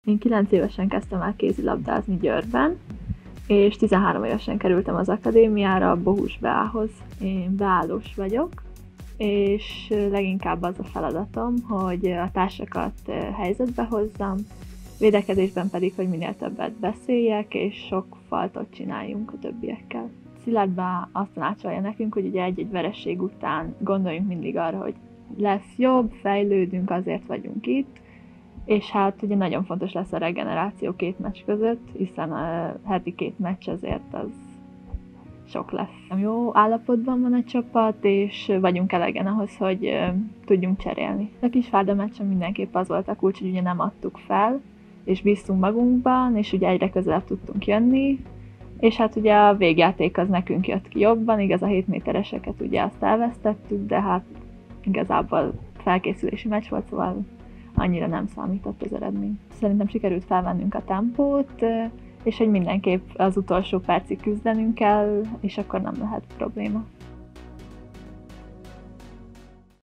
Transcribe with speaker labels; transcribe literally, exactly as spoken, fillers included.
Speaker 1: Én kilenc évesen kezdtem el kézilabdázni Győrben, és tizenhárom évesen kerültem az akadémiára, a Bohus Beához. Én beállós vagyok, és leginkább az a feladatom, hogy a társakat helyzetbe hozzam, védekezésben pedig, hogy minél többet beszéljek, és sok faltot csináljunk a többiekkel. Szilárd azt tanácsolja nekünk, hogy ugye egy-egy vereség után gondoljunk mindig arra, hogy lesz jobb, fejlődünk, azért vagyunk itt, és hát ugye nagyon fontos lesz a regeneráció két meccs között, hiszen a heti két meccs azért az sok lesz. Jó állapotban van a csapat, és vagyunk elegen ahhoz, hogy tudjunk cserélni. A Kisvárda meccsen mindenképp az volt a kulcs, hogy ugye nem adtuk fel, és bíztunk magunkban, és ugye egyre közelebb tudtunk jönni, és hát ugye a végjáték az nekünk jött ki jobban, igaz a hét métereseket ugye azt elvesztettük, de hát igazából felkészülési meccs volt, szóval annyira nem számított az eredmény. Szerintem sikerült felvennünk a tempót, és hogy mindenképp az utolsó percig küzdenünk kell, és akkor nem lehet probléma.